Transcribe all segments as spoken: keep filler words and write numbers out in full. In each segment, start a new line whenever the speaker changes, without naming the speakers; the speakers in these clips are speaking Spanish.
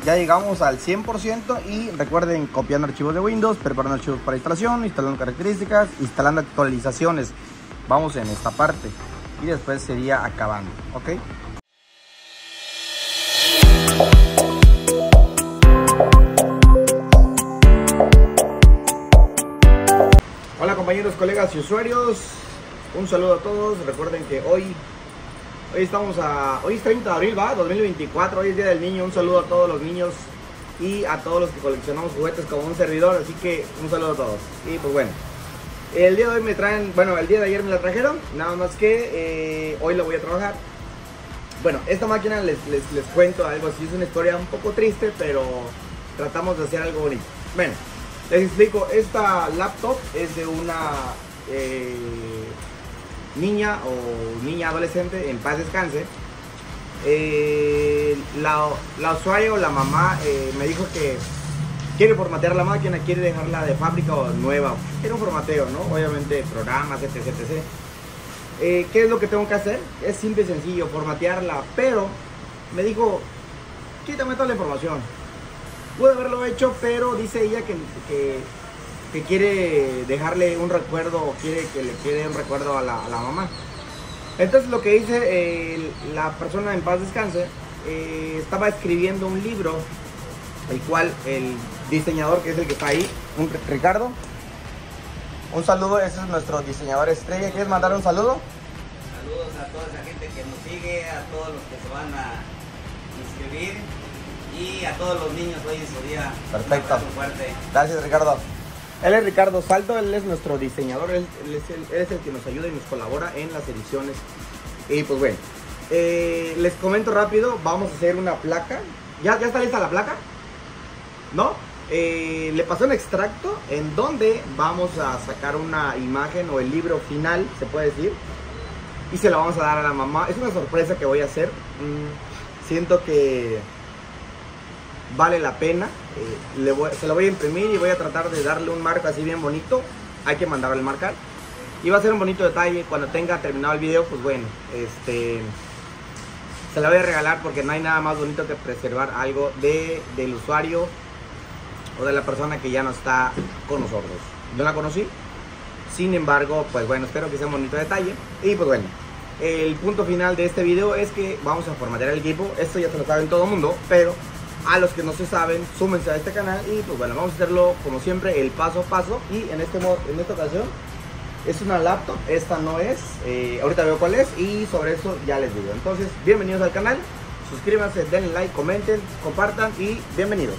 ya llegamos al cien por ciento y recuerden copiando archivos de Windows, preparando archivos para instalación, instalando características, instalando actualizaciones. Vamos en esta parte y después sería acabando, ¿ok? Hola compañeros, colegas y usuarios, un saludo a todos. Recuerden que hoy Hoy estamos a... Hoy es treinta de abril, ¿va? dos mil veinticuatro, hoy es Día del Niño. Un saludo a todos los niños y a todos los que coleccionamos juguetes como un servidor. Así que un saludo a todos. Y pues bueno, el día de hoy me traen... Bueno, el día de ayer me la trajeron. Nada más que eh, hoy la voy a trabajar. Bueno, esta máquina les, les, les cuento algo así. Es una historia un poco triste, pero tratamos de hacer algo bonito. Bueno, les explico. Esta laptop es de una... Eh, niña o niña adolescente, en paz descanse. eh, la, la usuaria o la mamá eh, me dijo que quiere formatear la máquina, quiere dejarla de fábrica o nueva, quiere un formateo, ¿no? Obviamente programas, etc, etcétera. Eh, ¿qué es lo que tengo que hacer? Es simple y sencillo, formatearla, pero me dijo, quítame toda la información. Pude haberlo hecho, pero dice ella que, que que quiere dejarle un recuerdo o quiere que le quede un recuerdo a la, a la mamá. Entonces lo que hice, eh, la persona en paz descanse, eh, estaba escribiendo un libro, el cual el diseñador, que es el que está ahí, un Ricardo, un saludo, ese es nuestro diseñador estrella. ¿Quieres mandar un saludo?
Saludos a toda esa gente que nos sigue, a todos los que se van a inscribir y a todos los niños hoy en su día.
Perfecto.
Un abrazo fuerte.
Gracias, Ricardo. Él es Ricardo Salto, él es nuestro diseñador, él, él, es el, él es el que nos ayuda y nos colabora en las ediciones. Y pues bueno, eh, les comento rápido, vamos a hacer una placa. ¿Ya, ya está lista la placa? ¿No? Eh, le pasé un extracto en donde vamos a sacar una imagen o el libro final, se puede decir. Y se la vamos a dar a la mamá. Es una sorpresa que voy a hacer. Mm, siento que vale la pena. Eh, le voy, se lo voy a imprimir y voy a tratar de darle un marco así bien bonito. Hay que mandarle el marcar y va a ser un bonito detalle. Cuando tenga terminado el video, pues bueno, este se la voy a regalar, porque no hay nada más bonito que preservar algo de, del usuario o de la persona que ya no está con nosotros. Yo la conocí, sin embargo, pues bueno, espero que sea un bonito detalle. Y pues bueno, el punto final de este video es que vamos a formatear el equipo. Esto ya se lo saben todo el mundo, pero a los que no se saben, súmense a este canal. Y pues bueno, vamos a hacerlo como siempre, el paso a paso. Y en, este modo, en esta ocasión es una laptop, esta no es, eh, ahorita veo cuál es y sobre eso ya les digo. Entonces, bienvenidos al canal, suscríbanse, denle like, comenten, compartan y bienvenidos.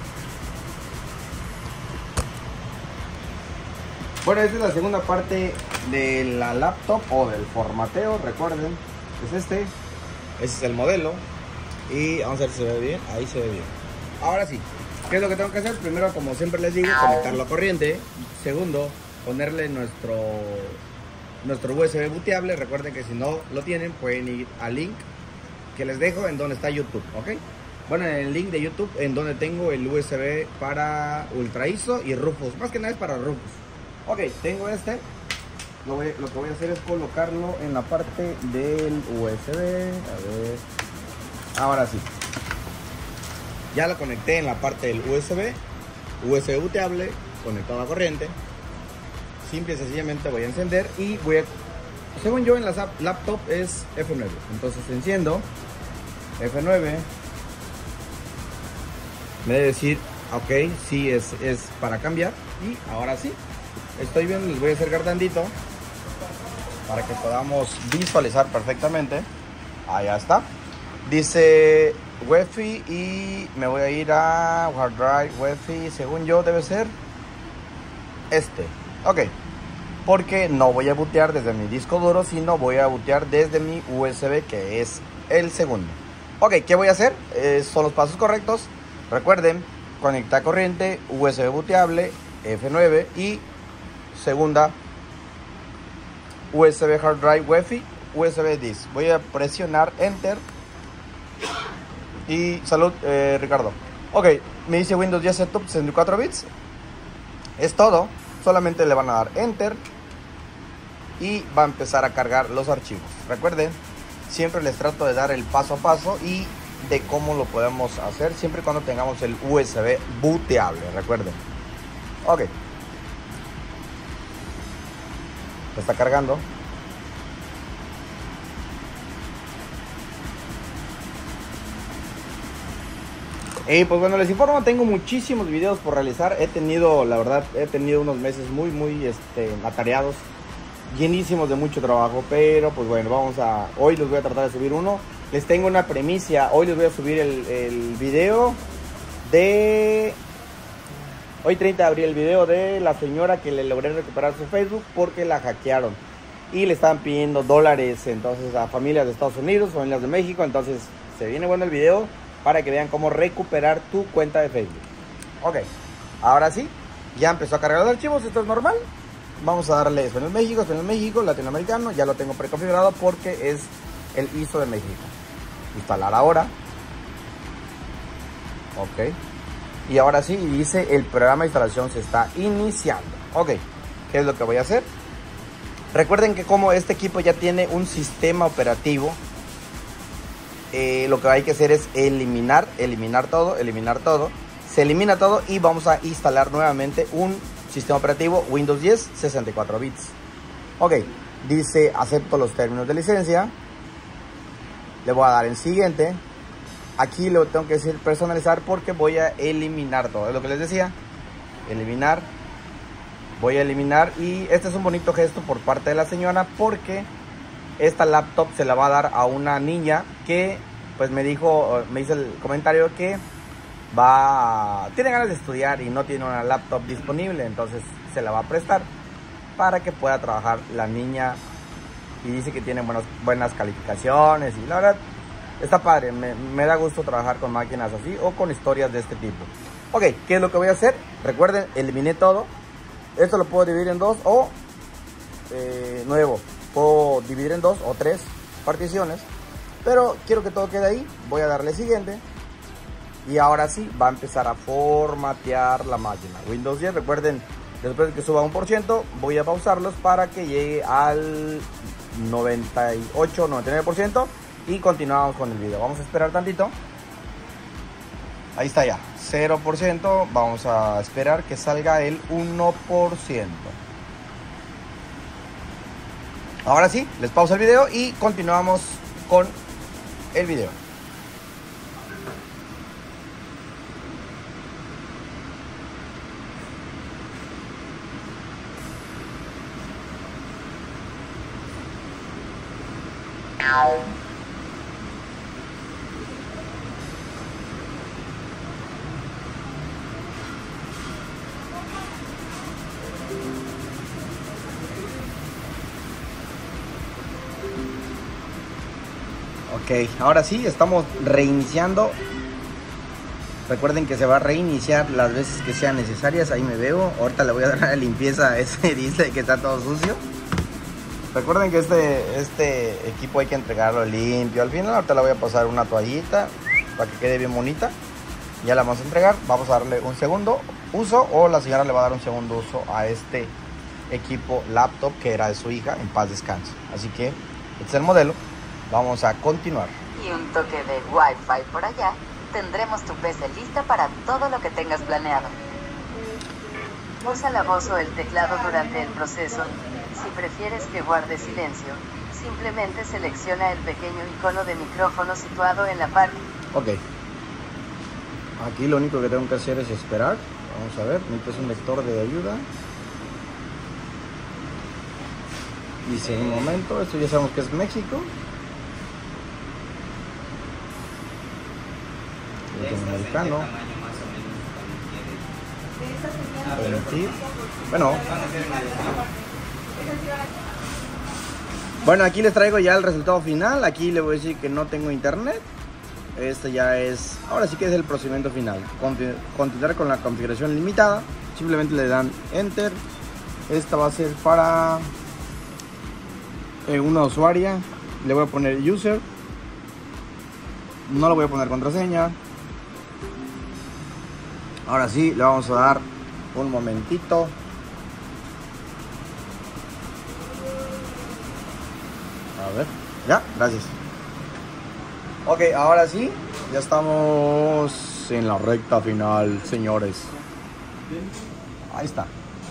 Bueno, esta es la segunda parte de la laptop o del formateo. Recuerden, es este, ese es el modelo. Y vamos a ver si se ve bien. Ahí se ve bien. Ahora sí, ¿qué es lo que tengo que hacer? Primero, como siempre les digo, conectarlo a corriente. Segundo, ponerle nuestro nuestro U S B booteable. Recuerden que si no lo tienen, pueden ir al link que les dejo en donde está YouTube, ¿ok? Bueno, en el link de YouTube, en donde tengo el U S B para Ultra I S O y Rufus. Más que nada es para Rufus. Ok, tengo este. Lo, voy, lo que voy a hacer es colocarlo en la parte del U S B. A ver. Ahora sí, ya la conecté en la parte del U S B, U S B booteable, conectado a corriente. Simple y sencillamente voy a encender y voy a, según yo en la laptop es F nueve, entonces enciendo F nueve, me debe decir, ok, sí es, es para cambiar. Y ahora sí, estoy viendo, les voy a acercar tantito para que podamos visualizar perfectamente. Allá está. Dice Wi-Fi y me voy a ir a hard drive Wi-Fi. Según yo debe ser este. Ok, porque no voy a bootear desde mi disco duro, sino voy a bootear desde mi U S B, que es el segundo. Ok, ¿qué voy a hacer? Eh, son los pasos correctos. Recuerden, conectar corriente, U S B booteable, F nueve y segunda U S B hard drive Wi-Fi, U S B disk. Voy a presionar Enter. Y salud, eh, Ricardo. Ok, me dice Windows diez Setup sesenta y cuatro bits. Es todo. Solamente le van a dar Enter y va a empezar a cargar los archivos. Recuerden, siempre les trato de dar el paso a paso y de cómo lo podemos hacer, siempre y cuando tengamos el U S B booteable, recuerden. Ok. Está cargando. Y pues bueno, les informo, tengo muchísimos videos por realizar. He tenido, la verdad, he tenido unos meses muy, muy este, atareados, llenísimos de mucho trabajo. Pero pues bueno, vamos a, hoy les voy a tratar de subir uno. Les tengo una premisa, hoy les voy a subir el, el video de... Hoy treinta de abril, el video de la señora que le logré recuperar su Facebook porque la hackearon. Y le estaban pidiendo dólares entonces a familias de Estados Unidos, familias de México. Entonces se viene bueno el video para que vean cómo recuperar tu cuenta de Facebook. Ok, ahora sí, ya empezó a cargar los archivos, esto es normal. Vamos a darle Español México, Español México, Latinoamericano. Ya lo tengo preconfigurado porque es el I S O de México. Instalar ahora. Ok. Y ahora sí, dice el programa de instalación se está iniciando. Ok, ¿qué es lo que voy a hacer? Recuerden que como este equipo ya tiene un sistema operativo, eh, lo que hay que hacer es eliminar, eliminar todo, eliminar todo. Se elimina todo y vamos a instalar nuevamente un sistema operativo Windows diez sesenta y cuatro bits. Ok, dice acepto los términos de licencia. Le voy a dar en siguiente. Aquí lo tengo que decir personalizar porque voy a eliminar todo. Es lo que les decía. Eliminar. Voy a eliminar. Y este es un bonito gesto por parte de la señora porque esta laptop se la va a dar a una niña que pues me dijo, me hizo el comentario que va, tiene ganas de estudiar y no tiene una laptop disponible. Entonces se la va a prestar para que pueda trabajar la niña. Y dice que tiene buenas, buenas calificaciones y la verdad está padre, me, me da gusto trabajar con máquinas así o con historias de este tipo. Ok, ¿qué es lo que voy a hacer? Recuerden, eliminé todo. Esto lo puedo dividir en dos o eh, nuevo. Puedo dividir en dos o tres particiones. Pero quiero que todo quede ahí. Voy a darle siguiente. Y ahora sí, va a empezar a formatear la máquina. Windows diez, recuerden, después de que suba un por ciento, voy a pausarlos para que llegue al noventa y ocho, noventa y nueve por ciento. Y continuamos con el video. Vamos a esperar tantito. Ahí está ya, cero por ciento. Vamos a esperar que salga el uno por ciento. Ahora sí, les pauso el video y continuamos con el video. Ok, ahora sí, estamos reiniciando. Recuerden que se va a reiniciar las veces que sean necesarias. Ahí me veo. Ahorita le voy a dar una limpieza a ese display que está todo sucio. Recuerden que este, este equipo hay que entregarlo limpio. Al final ahorita le voy a pasar una toallita para que quede bien bonita. Ya la vamos a entregar. Vamos a darle un segundo uso o la señora le va a dar un segundo uso a este equipo laptop que era de su hija. En paz descanse. Así que este es el modelo. Vamos a continuar.
Y un toque de Wi-Fi por allá, tendremos tu P C lista para todo lo que tengas planeado. Usa la voz o el teclado durante el proceso. Si prefieres que guarde silencio, simplemente selecciona el pequeño icono de micrófono situado en la parte.
Ok. Aquí lo único que tengo que hacer es esperar. Vamos a ver, necesito un lector de ayuda. Dice un momento, esto ya sabemos que es México. Latinoamericano. Permitir. Bueno. Bueno, aquí les traigo ya el resultado final. Aquí le voy a decir que no tengo internet. Este ya es, ahora sí que es el procedimiento final. Continuar con la configuración limitada. Simplemente le dan enter. Esta va a ser para eh, una usuaria. Le voy a poner user. No le voy a poner contraseña. Ahora sí, le vamos a dar un momentito. A ver, ya, gracias. Ok, ahora sí, Ya estamos en la recta final, señores. Ahí está.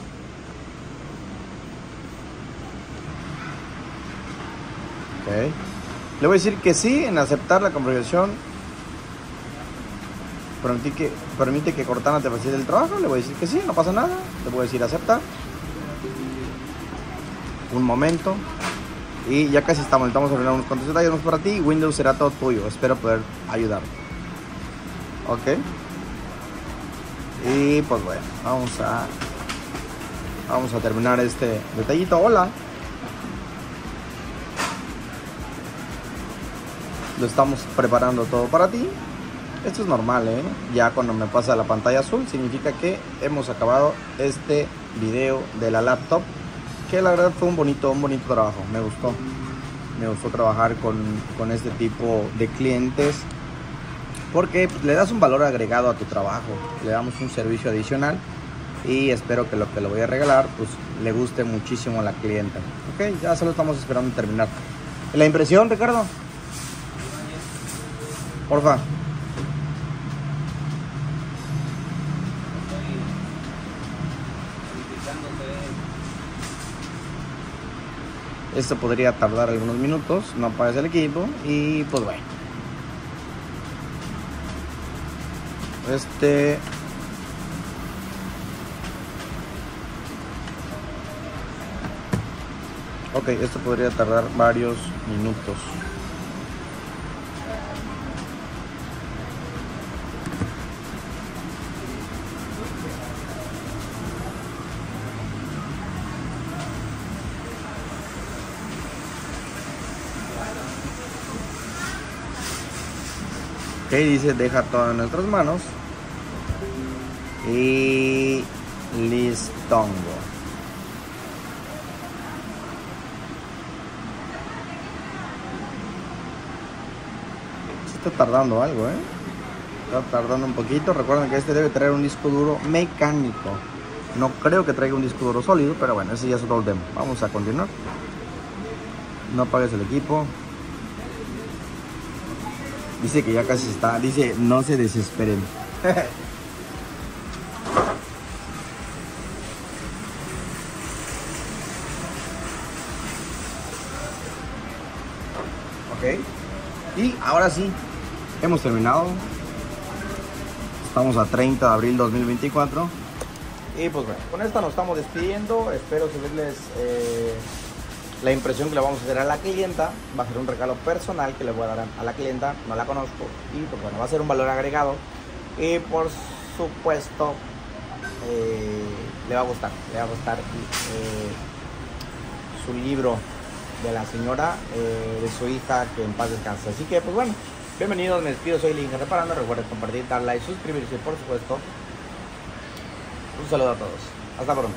Ok. Le voy a decir que sí en aceptar la configuración. Permite que, permite que Cortana te facilite el trabajo. Le voy a decir que sí, no pasa nada. Le voy a decir aceptar. Un momento. Y ya casi estamos. Estamos arreglando unos cuantos detalles más para ti. Windows será todo tuyo. Espero poder ayudarte. Ok. Y pues bueno, vamos a Vamos a terminar este detallito. Hola. Lo estamos preparando todo para ti. Esto es normal, ¿eh? Ya cuando me pasa la pantalla azul significa que hemos acabado este video de la laptop, que la verdad fue un bonito, un bonito trabajo. Me gustó. Me gustó trabajar con, con este tipo de clientes, porque pues, le das un valor agregado a tu trabajo. Le damos un servicio adicional y espero que lo que le voy a regalar pues le guste muchísimo a la clienta. Ok, ya solo estamos esperando terminar. ¿La impresión, Ricardo? Porfa. Esto podría tardar algunos minutos, no apagues el equipo y pues bueno. Este... Ok, esto podría tardar varios minutos. Ok, dice deja todo en nuestras manos. Y listongo. Está tardando algo, ¿eh? Está tardando un poquito. Recuerden que este debe traer un disco duro mecánico. No creo que traiga un disco duro sólido, pero bueno, ese ya es otro tema. Vamos a continuar. No apagues el equipo. Dice que ya casi está. Dice, no se desesperen. Ok. Y ahora sí, hemos terminado. Estamos a treinta de abril de dos mil veinticuatro. Y pues bueno, con esta nos estamos despidiendo. Espero subirles eh, la impresión que le vamos a hacer a la clienta. Va a ser un regalo personal que le voy a dar a la clienta. No la conozco. Y pues bueno, va a ser un valor agregado. Y por supuesto eh, le va a gustar. Le va a gustar eh, su libro de la señora, eh, de su hija, que en paz descanse. Así que pues bueno, bienvenidos, me despido, soy Linge Reparando. Recuerden compartir, dar like, suscribirse, por supuesto. Un saludo a todos, hasta pronto.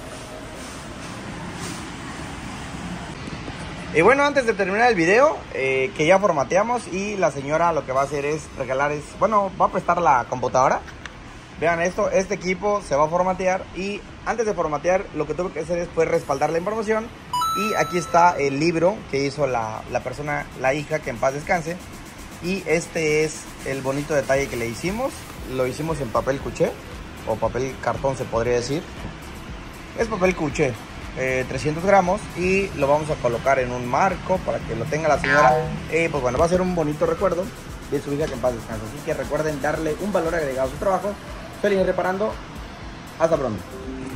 Y bueno, antes de terminar el video, eh, que ya formateamos, y la señora lo que va a hacer es regalar, es, bueno, va a prestar la computadora. Vean esto, este equipo se va a formatear, y antes de formatear lo que tuve que hacer es pues respaldar la información. Y aquí está el libro que hizo la, la persona, la hija, que en paz descanse. Y este es el bonito detalle que le hicimos. Lo hicimos en papel cuché, o papel cartón se podría decir. Es papel cuché, eh, trescientos gramos. Y lo vamos a colocar en un marco para que lo tenga la señora. Eh, pues bueno, va a ser un bonito recuerdo de su hija que en paz descanse. Así que recuerden darle un valor agregado a su trabajo. Feliz Reparando. Hasta pronto.